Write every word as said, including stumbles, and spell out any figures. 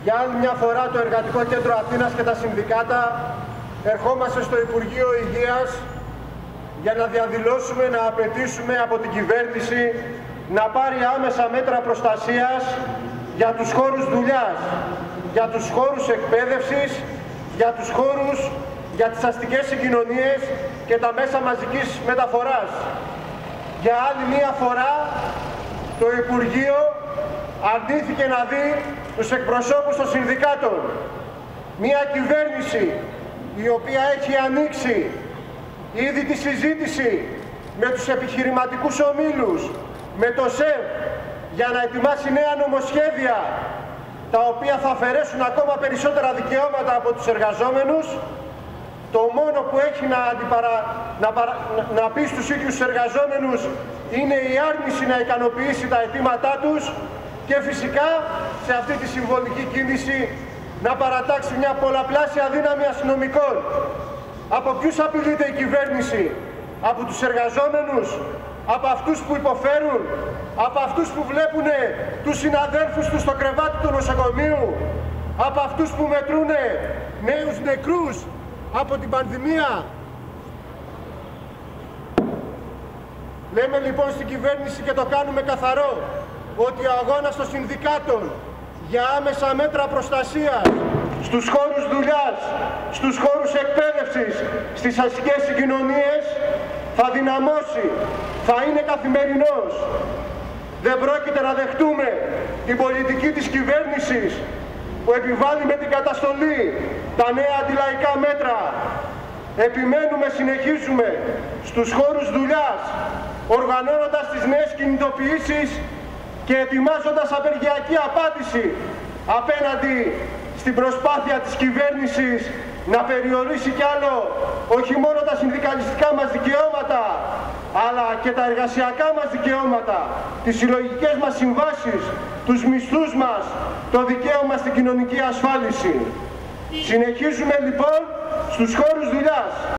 Για άλλη μια φορά το Εργατικό Κέντρο Αθήνας και τα συνδικάτα ερχόμαστε στο Υπουργείο Υγείας για να διαδηλώσουμε, να απαιτήσουμε από την κυβέρνηση να πάρει άμεσα μέτρα προστασίας για τους χώρους δουλειάς, για τους χώρους εκπαίδευσης, για τους χώρους για τις αστικές συγκοινωνίες και τα μέσα μαζικής μεταφοράς. Για άλλη μία φορά το Υπουργείο αρνήθηκε να δει τους εκπροσώπους των συνδικάτων. Μία κυβέρνηση η οποία έχει ανοίξει ήδη τη συζήτηση με τους επιχειρηματικούς ομίλους, με το ΣΕΒ, για να ετοιμάσει νέα νομοσχέδια τα οποία θα αφαιρέσουν ακόμα περισσότερα δικαιώματα από τους εργαζόμενους. Το μόνο που έχει να, αντιπαρα... να, παρα... να πει στους ίδιους τους εργαζόμενους είναι η άρνηση να ικανοποιήσει τα αιτήματά τους και φυσικά σε αυτή τη συμβολική κίνηση να παρατάξει μια πολλαπλάσια δύναμη αστυνομικών. Από ποιους απειλείται η κυβέρνηση? Από τους εργαζόμενους, από αυτούς που υποφέρουν, από αυτούς που βλέπουν τους συναδέλφους τους στο κρεβάτι του νοσοκομείου, από αυτούς που μετρούν νέους νεκρούς από την πανδημία. Λέμε λοιπόν στην κυβέρνηση και το κάνουμε καθαρό ότι ο αγώνας των συνδικάτων για άμεσα μέτρα προστασίας στους χώρους δουλειάς, στους χώρους εκπαίδευσης, στις αστικές συγκοινωνίες θα δυναμώσει, θα είναι καθημερινός. Δεν πρόκειται να δεχτούμε την πολιτική της κυβέρνησης που επιβάλλει με την καταστολή τα νέα αντιλαϊκά μέτρα. Επιμένουμε, συνεχίζουμε στους χώρους δουλειάς, οργανώνοντας τις νέες κινητοποιήσεις και ετοιμάζοντας απεργιακή απάντηση απέναντι στην προσπάθεια της κυβέρνησης να περιορίσει κι άλλο όχι μόνο τα συνδικαλιστικά μας δικαιώματα, αλλά και τα εργασιακά μας δικαιώματα, τις συλλογικές μας συμβάσεις, τους μισθούς μας, το δικαίωμα στην κοινωνική ασφάλιση. Συνεχίζουμε λοιπόν στους χώρους δουλειάς.